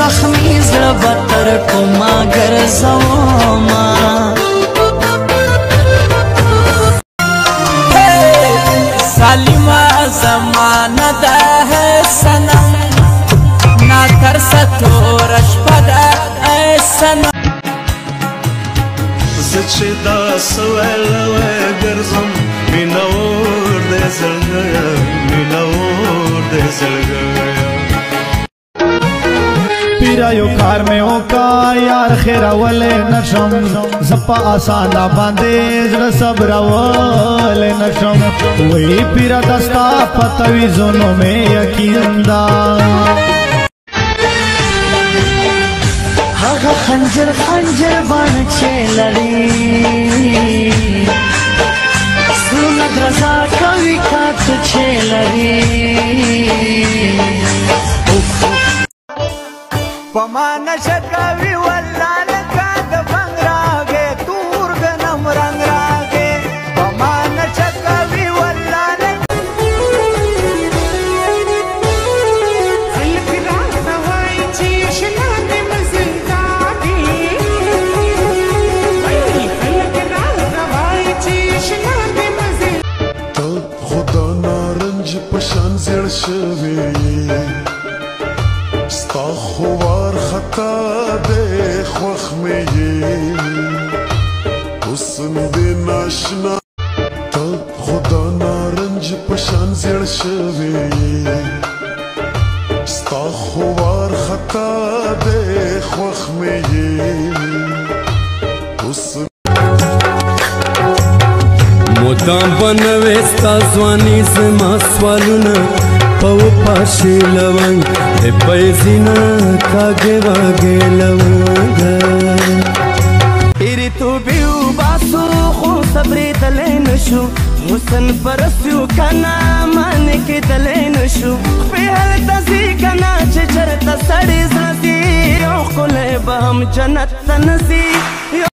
زخمی زړه به تر کومه ګرځومه ظالمه زمانه ده ہے صنم نا ترسه توره شپه ده ای صنم زه چې داسې ویلی ګرځم مینه اور دی زړګیه مینه اور دی زړګیه پیرا یو کار میں اوکا یار خیراولے نشم زپا آسانا باندے زړه صبراولے نشم وہی پیرا دستا پتوی زونوں میں یقین دا هغه خنجر خنجر باندې چې لري زړونه درزا کوي کاته چې لري په ما نشه کوي والله لکه د بنګ راغې تور د نم رنګ راغې په ما نشه کوي والله پشان زړ شوی ستا خوار خطا دې خوښ مې یې حسن دې ناشنا ته خدا نارنج پشان زړ شوی ستا خوار خطا دې خوښ مې یې حسن مدام بنوي ستا ځواني زما سوالونه په پاشي لونګ د پیسینا کاږه واګه لونګ ایری تو بیو باسو خو صبرې تلې نشو حسن پرسیو کنا مان کې تلې نشو په هل تاسي کنا چې چرته سړې زړه او خله به هم جنت تنسي